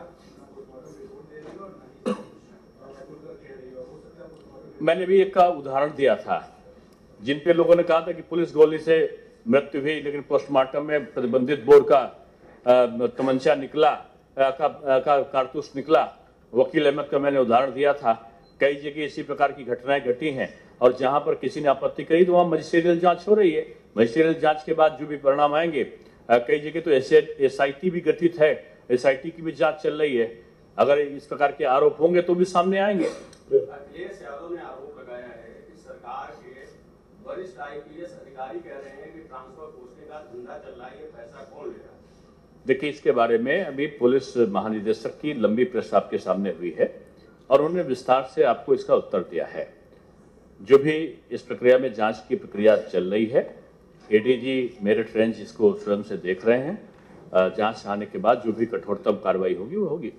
मैंने भी एक का उदाहरण दिया था, जिन पे लोगों ने कहा था कि पुलिस गोली से मृत्यु हुई, लेकिन पोस्टमार्टम में प्रतिबंधित बोर का तमंचा निकला, कारतूस निकला। वकील अहमद का मैंने उदाहरण दिया था। कई जगह इसी प्रकार की घटनाएं घटी हैं और जहां पर किसी ने आपत्ति करी तो वहां मजिस्ट्रियल जांच हो रही है। मजिस्ट्रियल जांच के बाद जो भी परिणाम आएंगे, कई जगह तो SIT भी गठित है, SIT की भी जांच चल रही है। अगर इस प्रकार के आरोप होंगे तो भी सामने आएंगे। अखिलेश यादव ने आरोप लगाया है कि सरकार के वरिष्ठ IPS अधिकारी कह रहे हैं कि ट्रांसफर पूछने का धंधा चल रहा है, ये पैसा कौन ले रहा है? देखिए, इसके बारे में अभी पुलिस महानिदेशक की लंबी प्रेस आपके सामने हुई है और उन्होंने विस्तार से आपको इसका उत्तर दिया है। जो भी इस प्रक्रिया में जांच की प्रक्रिया चल रही है, ADG मेरिट रेंज इसको स्वयं से देख रहे हैं। जांच आने के बाद जो भी कठोरतम कार्रवाई होगी वो होगी।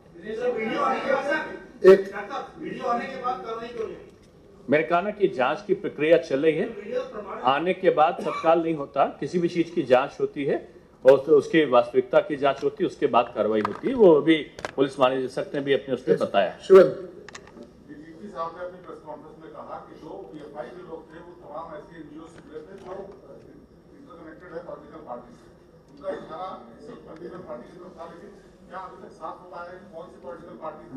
मैंने कहा ना कि जांच की प्रक्रिया चल रही है, आने के बाद तत्काल नहीं होता। किसी भी चीज की जांच होती है और तो उसकी वास्तविकता की जांच होती है, उसके बाद कार्रवाई होती है। वो अभी पुलिस महानिदेशक ने भी अपने उसमें बताया। DGP साहब ने अपनी प्रेस कॉन्फ्रेंस में कहा कि जो PFI के लोग थे वो तमाम ऐसे NGO से जुड़े थे जो इंटरकनेक्टेड है पॉलिटिकल पार्टी से। उनका इशारा सिर्फ पॉलिटिकल पार्टी की तरफ था, लेकिन क्या अभी तक साफ होता है कौन सी पॉलिटिकल पार्टी?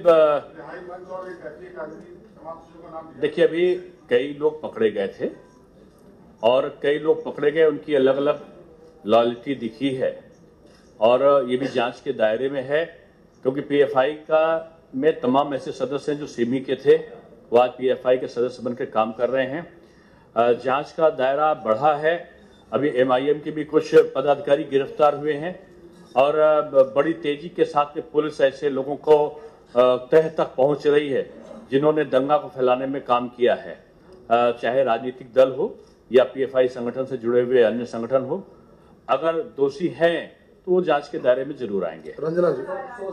देखिए, अभी कई लोग पकड़े गए थे और कई लोग पकड़े गए, उनकी अलग अलग लॉयल्टी दिखी है और ये भी जांच के दायरे में है, क्योंकि PFI का में तमाम ऐसे सदस्य हैं जो सिमी के थे, वो आज PFI के सदस्य बनकर काम कर रहे हैं। जांच का दायरा बढ़ा है। अभी MIM के भी कुछ पदाधिकारी गिरफ्तार हुए हैं और बड़ी तेजी के साथ में पुलिस ऐसे लोगों को तह तक पहुंच रही है जिन्होंने दंगा को फैलाने में काम किया है, चाहे राजनीतिक दल हो या PFI संगठन से जुड़े हुए अन्य संगठन हो। अगर दोषी हैं तो वो जांच के दायरे में जरूर आएंगे। रंजना जी,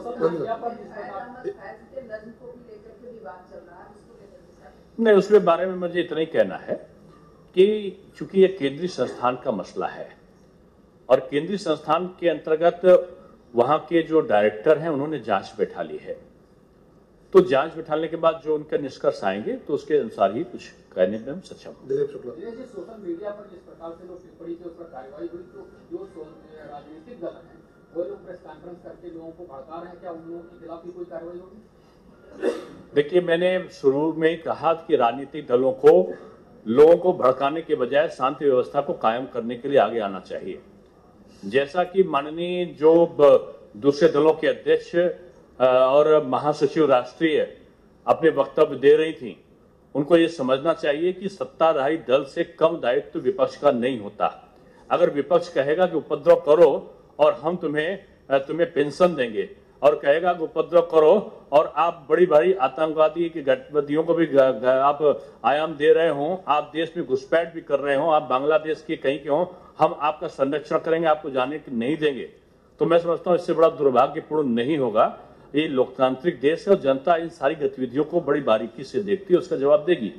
नहीं, उसके बारे में मुझे इतना ही कहना है कि चूंकि ये केंद्रीय संस्थान का मसला है और केंद्रीय संस्थान के अंतर्गत वहां के जो डायरेक्टर हैं उन्होंने जांच बैठा ली है, तो जांच बैठाने के बाद जो उनके निष्कर्ष आएंगे तो उसके अनुसार ही कुछ कहने में हम सक्षम होंगे। सोशल मीडिया पर जिस प्रकार से लोग टिप्पणी के उस पर कार्रवाई हुई, तो जो राजनीतिक दल हैं वो लोग प्रेस कॉन्फ्रेंस करके लोगों को भड़का रहे हैं, क्या उन लोगों के खिलाफ भी कोई कार्रवाई होगी? देखिए, मैंने शुरू में ही कहा कि राजनीतिक दलों को लोगों को भड़काने के बजाय शांति व्यवस्था को कायम करने के लिए आगे आना चाहिए। जैसा कि माननीय जो दूसरे दलों के अध्यक्ष और महासचिव राष्ट्रीय अपने वक्तव्य दे रही थी, उनको ये समझना चाहिए कि सत्ताधारी दल से कम दायित्व विपक्ष का नहीं होता। अगर विपक्ष कहेगा कि उपद्रव करो और हम तुम्हें पेंशन देंगे, और कहेगा कि उपद्रव करो और आप बड़ी भारी आतंकवादी की गतिविधियों को भी आप आयाम दे रहे हो, आप देश में घुसपैठ भी कर रहे हो, आप बांग्लादेश के कहीं के हो, हम आपका संरक्षण करेंगे, आपको जाने नहीं देंगे, तो मैं समझता हूं इससे बड़ा दुर्भाग्यपूर्ण नहीं होगा। ये लोकतांत्रिक देश है और जनता इन सारी गतिविधियों को बड़ी बारीकी से देखती है, उसका जवाब देगी।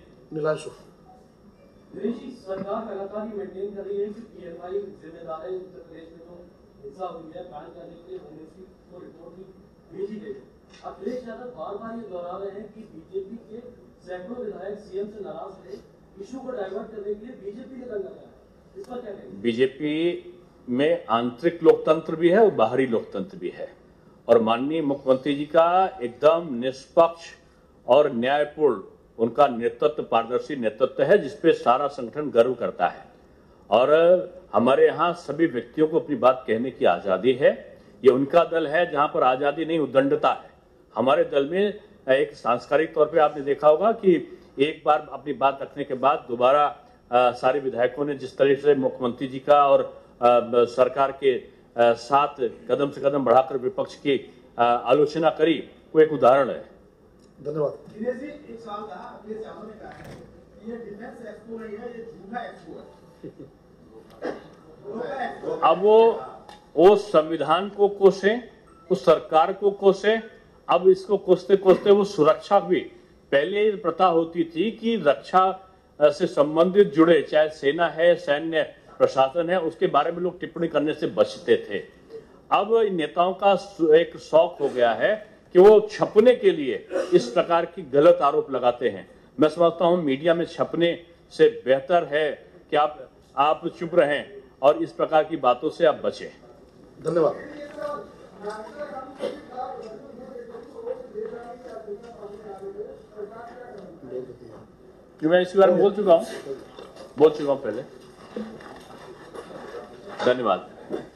सरकार लगातार ये मेंटेन कर रही है कि PFI जिम्मेदार है प्रदेश में जो हिंसा हुई है, कांड करने के लिए मिनिस्ट्री को रिपोर्ट भी भेजी गई। अखिलेश यादव बार-बार ये दोहरा रहे हैं कि बीजेपी के सैकड़ों विधायक CM से नाराज थे, इशू को डाइवर्ट करने के लिए बीजेपी ने दंगा कराया, इस पर क्या कहेंगे? बीजेपी में आंतरिक लोकतंत्र भी है और बाहरी लोकतंत्र भी है, और माननीय मुख्यमंत्री जी का एकदम निष्पक्ष और न्यायपूर्ण उनका नेतृत्व, पारदर्शी नेतृत्व है, जिसपे सारा संगठन गर्व करता है। और हमारे यहाँ सभी व्यक्तियों को अपनी बात कहने की आजादी है। ये उनका दल है जहां पर आजादी नहीं, उद्दंडता है। हमारे दल में एक सांस्कृतिक तौर पे आपने देखा होगा कि एक बार अपनी बात रखने के बाद दोबारा सारे विधायकों ने जिस तरह से मुख्यमंत्री जी का और सरकार के साथ कदम से कदम बढ़ाकर विपक्ष की आलोचना करी, वो एक उदाहरण है। धन्यवाद। दिनेश जी, एक सवाल था, अखिलेश यादव ने कहा है कि ये डिफेंस एक्सपो नहीं है, ये झूठा एक्सपो है। अब वो संविधान को कोसे, उस सरकार को कोसे, अब इसको कोसते कोसते वो सुरक्षा भी, पहले प्रथा होती थी कि रक्षा से संबंधित जुड़े, चाहे सेना है, सैन्य प्रशासन है, उसके बारे में लोग टिप्पणी करने से बचते थे। अब इन नेताओं का एक शौक हो गया है कि वो छपने के लिए इस प्रकार की गलत आरोप लगाते हैं। मैं समझता हूं मीडिया में छपने से बेहतर है कि आप चुप रहें और इस प्रकार की बातों से आप बचें। धन्यवाद। मैं इसी बारे में बोल चुका हूं पहले। धन्यवाद।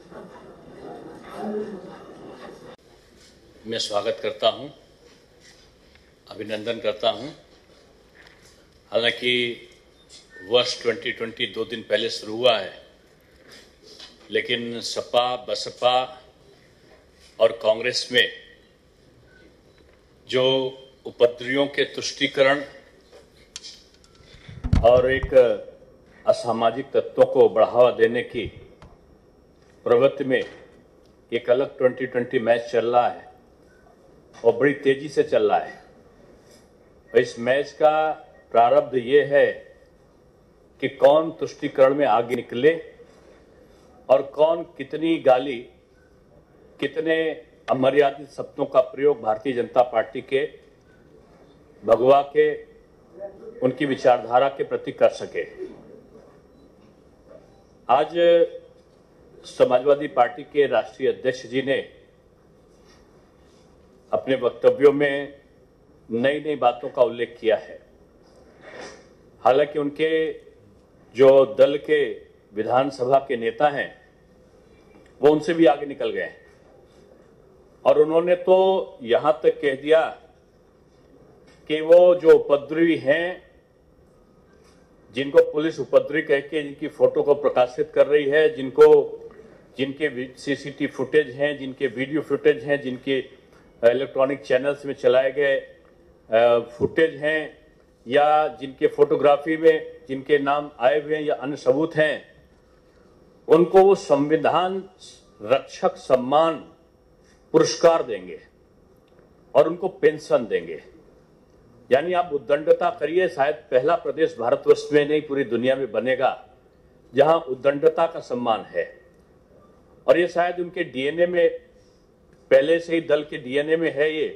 मैं स्वागत करता हूं, अभिनंदन करता हूं। हालांकि वर्ष 2020 2 दिन पहले शुरू हुआ है, लेकिन सपा, बसपा और कांग्रेस में जो उपद्रवियों के तुष्टीकरण और एक असामाजिक तत्वों को बढ़ावा देने की प्रवृत्ति में एक अलग 2020 मैच चल रहा है और बड़ी तेजी से चल रहा है। इस मैच का प्रारब्ध ये है कि कौन तुष्टीकरण में आगे निकले और कौन कितनी गाली, कितने अमर्यादित शब्दों का प्रयोग भारतीय जनता पार्टी के भगवा के, उनकी विचारधारा के प्रति कर सके। आज समाजवादी पार्टी के राष्ट्रीय अध्यक्ष जी ने अपने वक्तव्यों में नई नई बातों का उल्लेख किया है। हालांकि उनके जो दल के विधानसभा के नेता हैं वो उनसे भी आगे निकल गए और उन्होंने तो यहां तक कह दिया कि वो जो उपद्रवी हैं, जिनको पुलिस उपद्रवी कह के जिनकी फोटो को प्रकाशित कर रही है, जिनके सीसीटीवी फुटेज हैं, जिनके वीडियो फुटेज हैं, जिनके इलेक्ट्रॉनिक चैनल्स में चलाए गए फुटेज हैं, या जिनके फोटोग्राफी में जिनके नाम आए हुए हैं या अन्य सबूत हैं, उनको वो संविधान रक्षक सम्मान पुरस्कार देंगे और उनको पेंशन देंगे। यानी आप उद्दंडता करिए, शायद पहला प्रदेश भारतवर्ष में नहीं पूरी दुनिया में बनेगा जहां उद्दंडता का सम्मान है। और ये शायद उनके डीएनए में, पहले से ही दल के डीएनए में है ये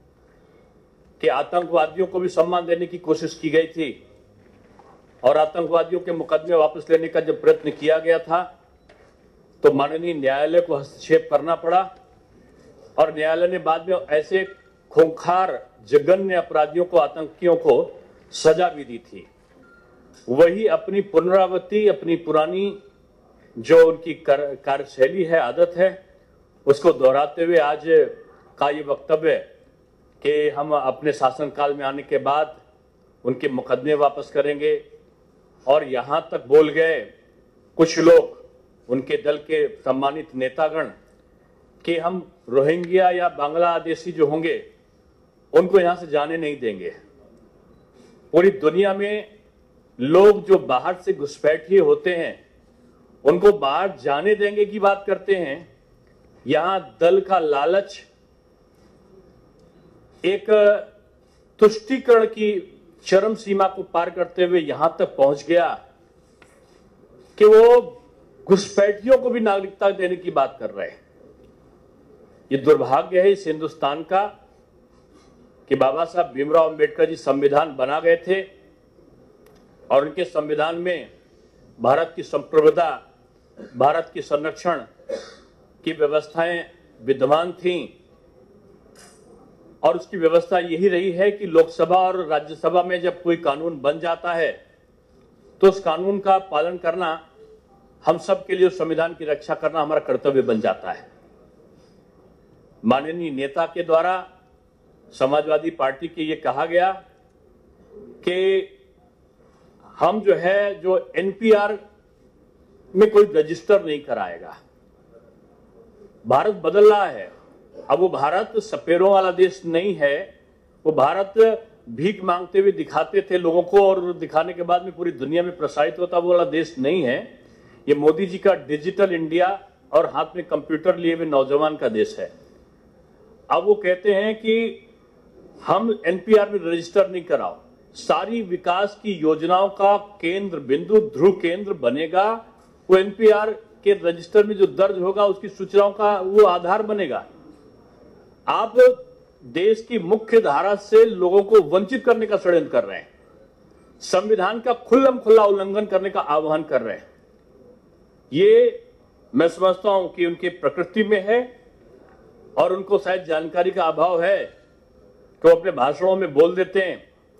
कि आतंकवादियों को भी सम्मान देने की कोशिश की गई थी और आतंकवादियों के मुकदमे वापस लेने का जब प्रयत्न किया गया था तो माननीय न्यायालय को हस्तक्षेप करना पड़ा और न्यायालय ने बाद में ऐसे खूंखार जघन्य अपराधियों को, आतंकियों को सजा भी दी थी। वही अपनी पुनरावृत्ति, अपनी पुरानी जो उनकी कार्यशैली है, आदत है, उसको दोहराते हुए आज का ये वक्तव्य कि हम अपने शासनकाल में आने के बाद उनके मुकदमे वापस करेंगे। और यहां तक बोल गए कुछ लोग, उनके दल के सम्मानित नेतागण, कि हम रोहिंग्या या बांग्लादेशी जो होंगे उनको यहां से जाने नहीं देंगे। पूरी दुनिया में लोग जो बाहर से घुसपैठिए होते हैं उनको बाहर जाने देंगे की बात करते हैं। यहां दल का लालच एक तुष्टीकरण की चरम सीमा को पार करते हुए यहां तक पहुंच गया कि वो घुसपैठियों को भी नागरिकता देने की बात कर रहे हैं। ये दुर्भाग्य है इस हिंदुस्तान का कि बाबा साहब भीमराव अंबेडकर जी संविधान बना गए थे और उनके संविधान में भारत की संप्रभुता, भारत की संरक्षण की व्यवस्थाएं विद्यमान थीं और उसकी व्यवस्था यही रही है कि लोकसभा और राज्यसभा में जब कोई कानून बन जाता है तो उस कानून का पालन करना, हम सब के लिए उस संविधान की रक्षा करना हमारा कर्तव्य बन जाता है। माननीय नेता के द्वारा समाजवादी पार्टी के ये कहा गया कि हम जो है, जो एनपीआर में कोई रजिस्टर नहीं कराएगा। भारत बदल रहा है। अब वो भारत सपेरों वाला देश नहीं है। वो भारत भीख मांगते हुए दिखाते थे लोगों को और दिखाने के बाद में पूरी दुनिया में प्रसारित होता वो वाला देश नहीं है। ये मोदी जी का डिजिटल इंडिया और हाथ में कंप्यूटर लिए हुए नौजवान का देश है। अब वो कहते हैं कि हम एनपीआर में रजिस्टर नहीं कराओ, सारी विकास की योजनाओं का केंद्र बिंदु, ध्रुव केंद्र बनेगा वो एनपीआर के रजिस्टर में जो दर्ज होगा उसकी सूचनाओं का वो आधार बनेगा। आप देश की मुख्य धारा से लोगों को वंचित करने का षड्यंत्र कर रहे हैं, संविधान का खुल्लम खुल्ला उल्लंघन करने का आह्वान कर रहे हैं। ये मैं समझता हूं कि उनकी प्रकृति में है और उनको शायद जानकारी का अभाव है, तो अपने भाषणों में बोल देते हैं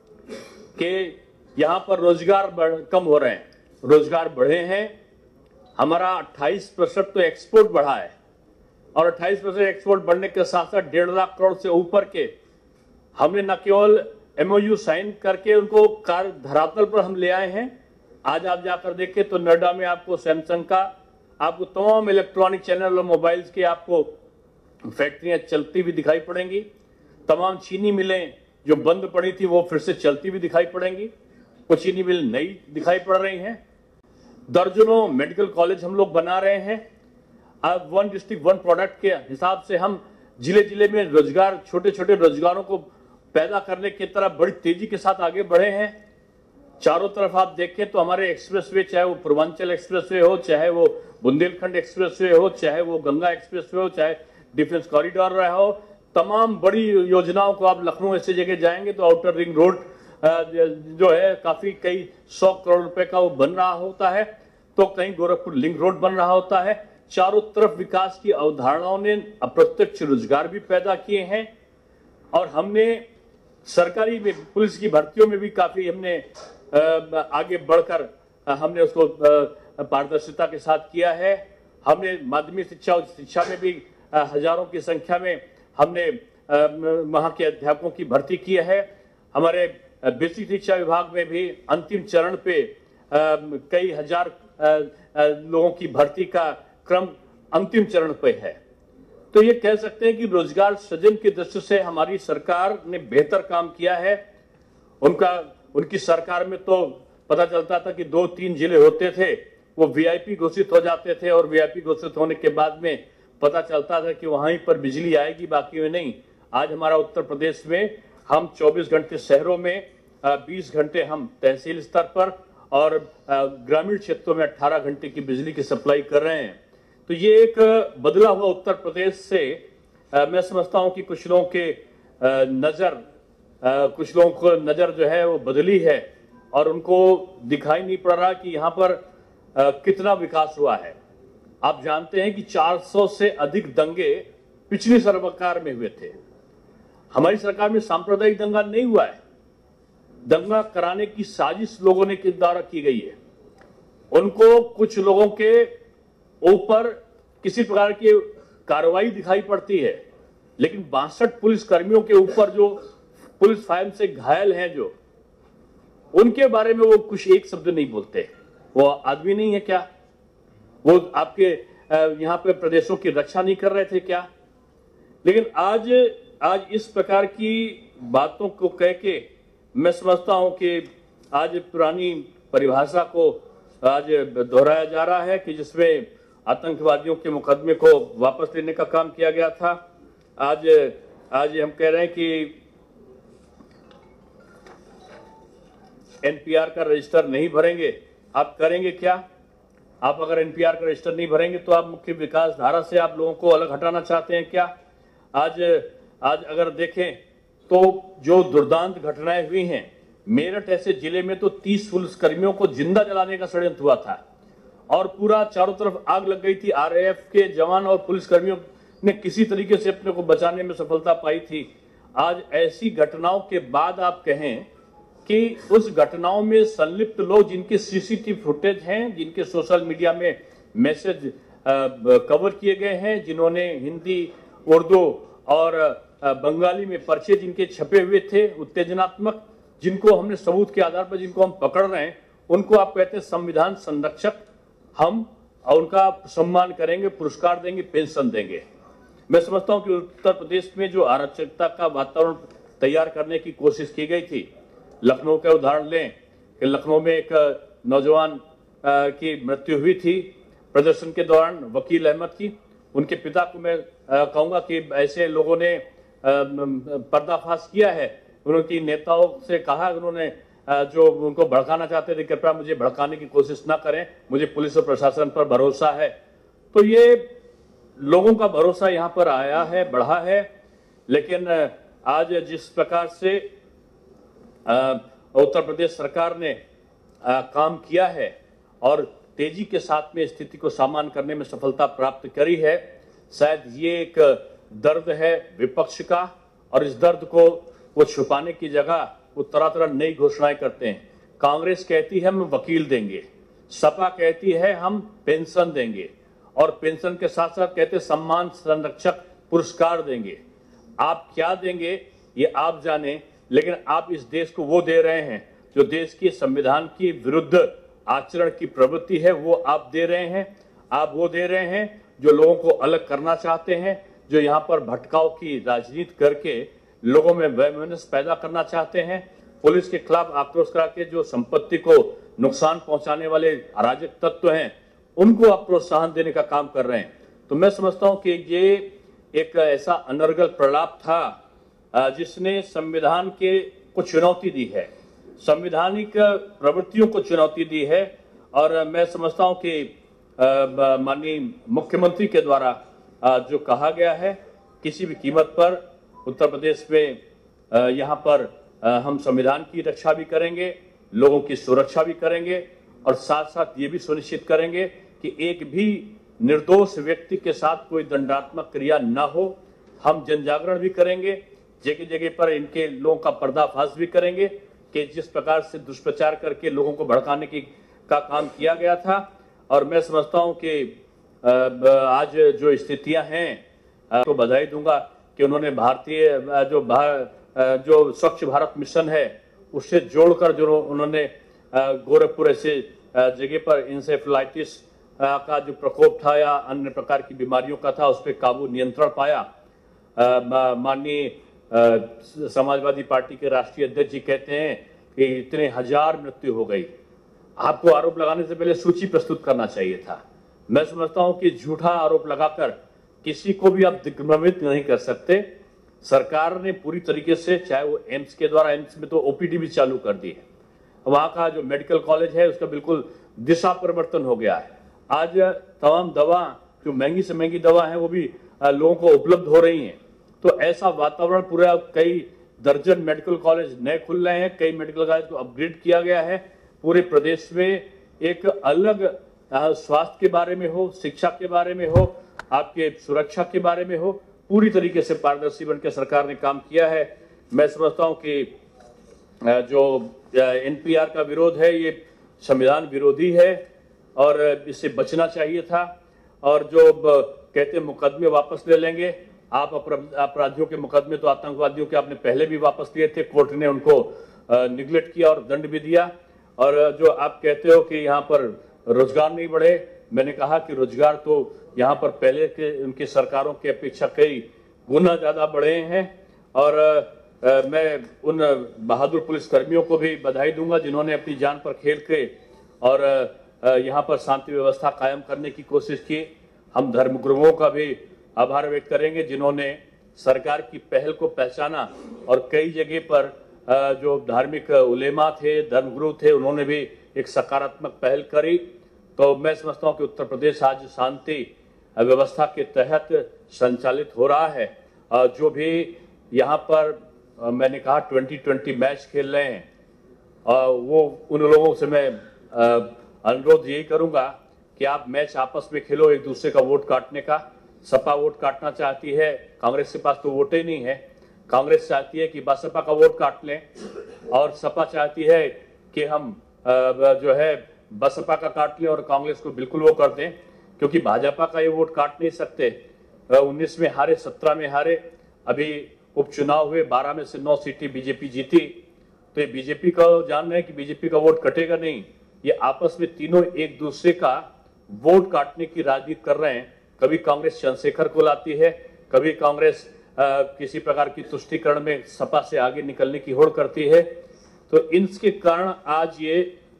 कि यहां पर रोजगार कम हो रहे हैं। रोजगार बढ़े हैं, हमारा 28% तो एक्सपोर्ट बढ़ा है और 28% एक्सपोर्ट बढ़ने के साथ साथ 1.5 लाख करोड़ से ऊपर के हमने न केवल MOU साइन करके उनको कार्य धरातल पर हम ले आए हैं। आज आप जाकर देखें तो नोएडा में आपको सैमसंग का, आपको तमाम इलेक्ट्रॉनिक चैनल और मोबाइल्स की आपको फैक्ट्रियां चलती हुई दिखाई पड़ेंगी। तमाम चीनी मिलें जो बंद पड़ी थी वो फिर से चलती हुई दिखाई पड़ेंगी, कुछ चीनी मिल नई दिखाई पड़ रही हैं। दर्जनों मेडिकल कॉलेज हम लोग बना रहे हैं। अब 1 डिस्ट्रिक्ट 1 प्रोडक्ट के हिसाब से हम जिले जिले में रोजगार, छोटे छोटे रोजगारों को पैदा करने की तरफ बड़ी तेजी के साथ आगे बढ़े हैं। चारों तरफ आप देखें तो हमारे एक्सप्रेसवे, चाहे वो पूर्वांचल एक्सप्रेसवे हो, चाहे वो बुंदेलखंड एक्सप्रेसवे हो, चाहे वो गंगा एक्सप्रेसवे हो, चाहे डिफेंस कॉरिडोर रहा हो, तमाम बड़ी योजनाओं को आप लखनऊ ऐसी जगह जाएंगे तो आउटर रिंग रोड जो है काफी कई 100 करोड़ रुपए का वो बन रहा होता है, तो कहीं गोरखपुर लिंक रोड बन रहा होता है। चारों तरफ विकास की अवधारणाओं ने अप्रत्यक्ष रोजगार भी पैदा किए हैं और हमने सरकारी में पुलिस की भर्तियों में भी काफी हमने आगे बढ़कर हमने उसको पारदर्शिता के साथ किया है। हमने माध्यमिक शिक्षा में भी हजारों की संख्या में हमने वहां के अध्यापकों की भर्ती की है। हमारे बेसिक शिक्षा विभाग में भी अंतिम चरण पे कई हजार लोगों की भर्ती का क्रम अंतिम चरण पे है। तो ये कह सकते हैं कि रोजगार सृजन की दृष्टि से हमारी सरकार ने बेहतर काम किया है। उनकी सरकार में तो पता चलता था कि 2-3 जिले होते थे वो VIP घोषित हो जाते थे और VIP घोषित होने के बाद में पता चलता था कि वहीं पर बिजली आएगी, बाकी में नहीं। आज हमारा उत्तर प्रदेश में हम 24 घंटे शहरों में, 20 घंटे हम तहसील स्तर पर और ग्रामीण क्षेत्रों में 18 घंटे की बिजली की सप्लाई कर रहे हैं। तो ये एक बदला हुआ उत्तर प्रदेश से मैं समझता हूं कि कुछ लोगों को नजर जो है वो बदली है और उनको दिखाई नहीं पड़ रहा कि यहाँ पर कितना विकास हुआ है। आप जानते हैं कि 400 से अधिक दंगे पिछली सरकार में हुए थे। हमारी सरकार में सांप्रदायिक दंगा नहीं हुआ है। दंगा कराने की साजिश लोगों ने किस द्वारा की गई है। उनको कुछ लोगों के ऊपर किसी प्रकार की कार्रवाई दिखाई पड़ती है, लेकिन 62 पुलिस कर्मियों के ऊपर जो पुलिस फायर से घायल हैं, जो उनके बारे में वो कुछ एक शब्द नहीं बोलते। वो आदमी नहीं है क्या? वो आपके यहाँ पे प्रदेशों की रक्षा नहीं कर रहे थे क्या? लेकिन आज इस प्रकार की बातों को कह के मैं समझता हूं कि आज पुरानी परिभाषा को आज दोहराया जा रहा है कि जिसमें आतंकवादियों के मुकदमे को वापस लेने का काम किया गया था। आज हम कह रहे हैं कि NPR का रजिस्टर नहीं भरेंगे। आप करेंगे क्या? आप अगर NPR का रजिस्टर नहीं भरेंगे तो आप मुख्य विकास धारा से आप लोगों को अलग हटाना चाहते हैं क्या? आज अगर देखें तो जो दुर्दांत घटनाएं हुई हैं, मेरठ ऐसे जिले में तो 30 पुलिस कर्मियों को जिंदा जलाने का षड्यंत्र हुआ था और पूरा चारों तरफ आग लग गई थी। RAF के जवान और पुलिस कर्मियों ने किसी तरीके से अपने को बचाने में सफलता पाई थी। आज ऐसी घटनाओं के बाद आप कहें कि उस घटनाओं में संलिप्त लोग जिनके CCTV फुटेज हैं, जिनके सोशल मीडिया में मैसेज कवर किए गए हैं, जिन्होंने हिंदी, उर्दू और बंगाली में पर्चे जिनके छपे हुए थे उत्तेजनात्मक, जिनको हमने सबूत के आधार पर जिनको हम पकड़ रहे हैं, उनको आप कहते हैं संविधान संरक्षक। हम उनका सम्मान करेंगे, पुरस्कार देंगे, पेंशन देंगे। मैं समझता हूं कि उत्तर प्रदेश में जो अराजकता का वातावरण तैयार करने की कोशिश की गई थी, लखनऊ का उदाहरण लें कि लखनऊ में एक नौजवान की मृत्यु हुई थी प्रदर्शन के दौरान, वकील अहमद की। उनके पिता को मैं कहूंगा कि ऐसे लोगों ने पर्दाफाश किया है। उनकी नेताओं से कहा, उन्होंने जो उनको भड़काना चाहते थे, कृपया मुझे भड़काने की कोशिश ना करें, मुझे पुलिस और प्रशासन पर भरोसा है। तो ये लोगों का भरोसा यहाँ पर आया है, बढ़ा है। लेकिन आज जिस प्रकार से उत्तर प्रदेश सरकार ने काम किया है और तेजी के साथ में स्थिति को सामान्य करने में सफलता प्राप्त करी है, शायद ये एक दर्द है विपक्ष का, और इस दर्द को वो छुपाने की जगह वो तरह तरह नई घोषणाएं करते हैं। कांग्रेस कहती है हम वकील देंगे, सपा कहती है हम पेंशन देंगे, और पेंशन के साथ साथ कहते सम्मान संरक्षक पुरस्कार देंगे। आप क्या देंगे ये आप जाने, लेकिन आप इस देश को वो दे रहे हैं जो देश के संविधान की विरुद्ध आचरण की प्रवृत्ति है, वो आप दे रहे हैं। आप वो दे रहे हैं जो लोगों को अलग करना चाहते हैं, जो यहाँ पर भटकाव की राजनीति करके लोगों में वैमनस्य पैदा करना चाहते हैं, पुलिस के खिलाफ आक्रोश करा के जो संपत्ति को नुकसान पहुंचाने वाले अराजक तत्व हैं, उनको आप प्रोत्साहन देने का काम कर रहे हैं। तो मैं समझता हूं कि ये एक ऐसा अनर्गल प्रलाप था जिसने संविधान के को चुनौती दी है, संवैधानिक प्रवृत्तियों को चुनौती दी है। और मैं समझता हूं कि माननीय मुख्यमंत्री के द्वारा जो कहा गया है, किसी भी कीमत पर उत्तर प्रदेश में यहाँ पर हम संविधान की रक्षा भी करेंगे, लोगों की सुरक्षा भी करेंगे, और साथ साथ ये भी सुनिश्चित करेंगे कि एक भी निर्दोष व्यक्ति के साथ कोई दंडात्मक क्रिया न हो। हम जन जागरण भी करेंगे, जगह जगह पर इनके लोगों का पर्दाफाश भी करेंगे कि जिस प्रकार से दुष्प्रचार करके लोगों को भड़काने का काम किया गया था। और मैं समझता हूं कि आज जो स्थितियां हैं तो बधाई दूंगा कि उन्होंने भारतीय जो स्वच्छ भारत मिशन है उससे जोड़कर जो उन्होंने गोरखपुर ऐसे जगह पर इंसेफ्लाइटिस का जो प्रकोप था या अन्य प्रकार की बीमारियों का था, उस पर काबू नियंत्रण पाया। माननीय समाजवादी पार्टी के राष्ट्रीय अध्यक्ष जी कहते हैं कि इतने हजार मृत्यु हो गई। आपको आरोप लगाने से पहले सूची प्रस्तुत करना चाहिए था। मैं समझता हूं कि झूठा आरोप लगाकर किसी को भी आप दिग्भ्रमित नहीं कर सकते। सरकार ने पूरी तरीके से, चाहे वो एम्स के द्वारा, एम्स में तो ओपीडी भी चालू कर दी है, वहां का जो मेडिकल कॉलेज है उसका बिल्कुल दिशा परिवर्तन हो गया है। आज तमाम दवा, जो महंगी से महंगी दवा है, वो भी लोगों को उपलब्ध हो रही हैं। तो ऐसा वातावरण, पूरा कई दर्जन मेडिकल कॉलेज नए खुल रहे हैं, कई मेडिकल कॉलेज को अपग्रेड किया गया है। पूरे प्रदेश में एक अलग स्वास्थ्य के बारे में हो, शिक्षा के बारे में हो, आपके सुरक्षा के बारे में हो, पूरी तरीके से पारदर्शी बनकर सरकार ने काम किया है। मैं समझता हूं कि जो एनपीआर का विरोध है ये संविधान विरोधी है और इससे बचना चाहिए था। और जो कहते मुकदमे वापस ले लेंगे, आप अपराधियों के मुकदमे तो आतंकवादियों के आपने पहले भी वापस लिए थे, कोर्ट ने उनको निगलेक्ट किया और दंड भी दिया। और जो आप कहते हो कि यहाँ पर रोजगार नहीं बढ़े, मैंने कहा कि रोजगार तो यहाँ पर पहले के उनकी सरकारों की अपेक्षा कई गुना ज्यादा बढ़े हैं। और मैं उन बहादुर पुलिस कर्मियों को भी बधाई दूंगा जिन्होंने अपनी जान पर खेल के और यहाँ पर शांति व्यवस्था कायम करने की कोशिश की। हम धर्मगुरुओं का भी आभार व्यक्त करेंगे जिन्होंने सरकार की पहल को पहचाना और कई जगह पर जो धार्मिक उलेमा थे, धर्मगुरु थे, उन्होंने भी एक सकारात्मक पहल करी। तो मैं समझता हूँ कि उत्तर प्रदेश आज शांति व्यवस्था के तहत संचालित हो रहा है। जो भी यहाँ पर मैंने कहा 2020 मैच खेल रहे हैं, वो उन लोगों से मैं अनुरोध यही करूंगा कि आप मैच आपस में खेलो, एक दूसरे का वोट काटने का। सपा वोट काटना चाहती है, कांग्रेस के पास तो वोट ही नहीं है। कांग्रेस चाहती है कि बसपा का वोट काट लें और सपा चाहती है कि हम जो है बसपा का काट लें और कांग्रेस को बिल्कुल वो कर दें, क्योंकि भाजपा का ये वोट काट नहीं सकते। 19 में हारे, 17 में हारे, अभी उपचुनाव हुए, 12 में से 9 सीटें बीजेपी जीती। तो ये बीजेपी का जान रहे हैं कि बीजेपी का वोट कटेगा नहीं। ये आपस में तीनों एक दूसरे का वोट काटने की राजनीति कर रहे हैं। कभी कांग्रेस चंद्रशेखर को लाती है, कभी कांग्रेस किसी प्रकार की तुष्टीकरण में सपा से आगे निकलने की होड़ करती है। तो इनके कारण आज ये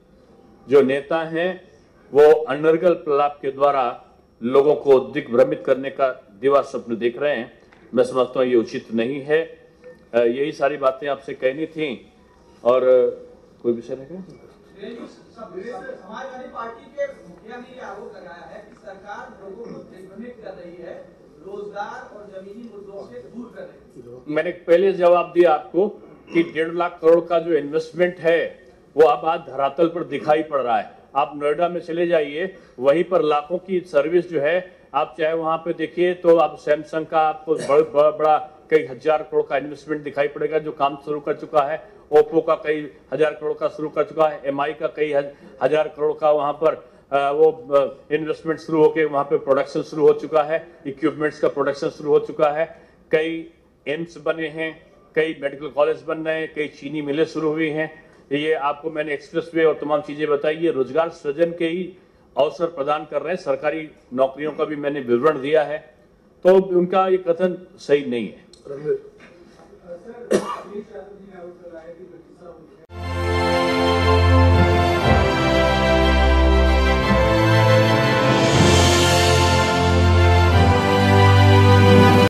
जो नेता हैं वो अनर्गल प्रलाप के द्वारा लोगों को दिग्भ्रमित करने का दिवा स्वप्न देख रहे हैं। मैं समझता हूँ ये उचित नहीं है। यही सारी बातें आपसे कहनी थी। और कोई विषय नहीं? समाजवादी पार्टी के मुखिया ने ये आरोप लगाया है कि सरकार लोगों को दिग्भ्रमित कर रही है, रोजगार और जमीनी मुद्दों से दूर कर रही है। मैंने पहले जवाब दिया आपको कि 1.5 लाख करोड़ का जो इन्वेस्टमेंट है वो अब आज धरातल पर दिखाई पड़ रहा है। आप नोएडा में चले जाइए, वहीं पर लाखों की सर्विस जो है, आप चाहे वहां पे देखिए तो आप सैमसंग का आपको बड़ा कई हजार करोड़ का इन्वेस्टमेंट दिखाई पड़ेगा जो काम शुरू कर चुका है। ओप्पो का कई हजार करोड़ का शुरू कर चुका है। एमआई का कई हजार करोड़ का वहां पर वो इन्वेस्टमेंट शुरू होकर वहां पे प्रोडक्शन शुरू हो चुका है। इक्विपमेंट्स का प्रोडक्शन शुरू हो चुका है। कई एम्स बने हैं, कई मेडिकल कॉलेज बन रहे हैं, कई चीनी मिलें शुरू हुई हैं। ये आपको मैंने एक्सप्रेसवे और तमाम चीजें बताई। ये रोजगार सृजन के ही अवसर प्रदान कर रहे हैं। सरकारी नौकरियों का भी मैंने विवरण दिया है, तो उनका ये कथन सही नहीं है।